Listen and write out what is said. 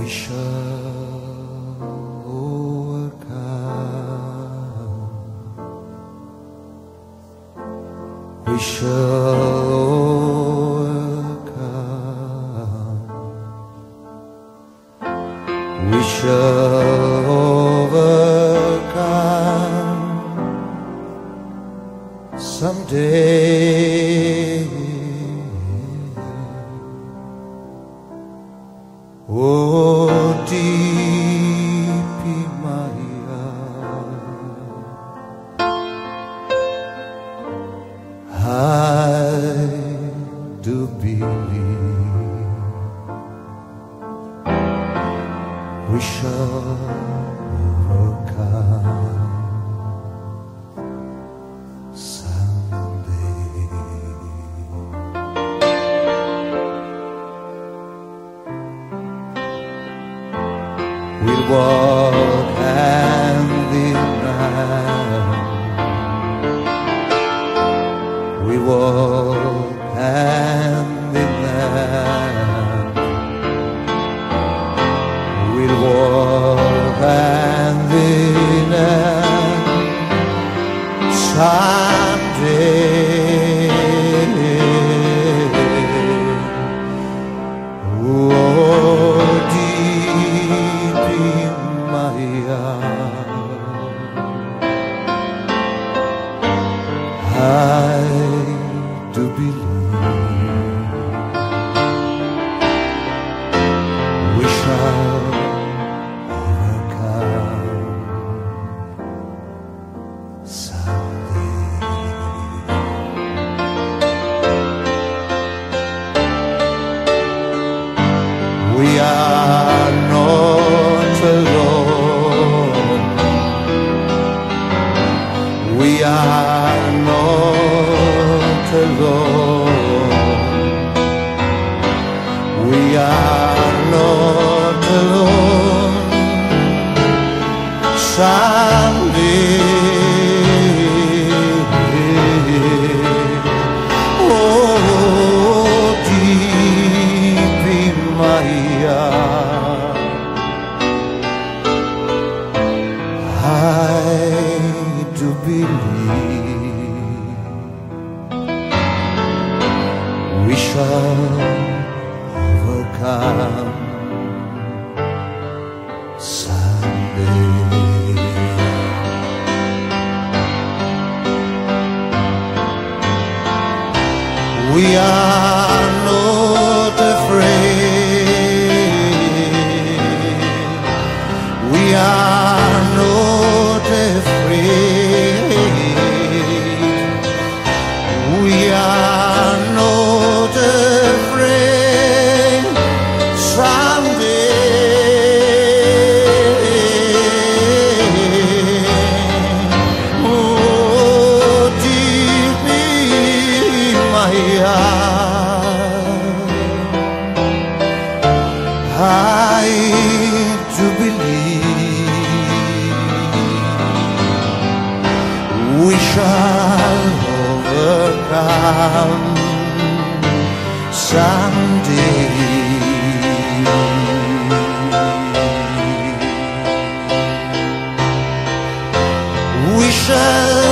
We shall overcome. We shall overcome. We shall overcome someday. Oh, deep in my heart, I do believe we shall overcome someday. We'll walk hand in hand. We walk hand in hand. We'll walk hand in hand someday. Oh, deep in my heart, I do believe we shall overcome someday. We are not alone. We are not alone. We are not alone. Someday, oh, deep in my heart, I do believe we shall overcome someday. We are not afraid. We are not afraid. We are not afraid someday. Oh, deep in my heart, I do believe we shall overcome someday. We shall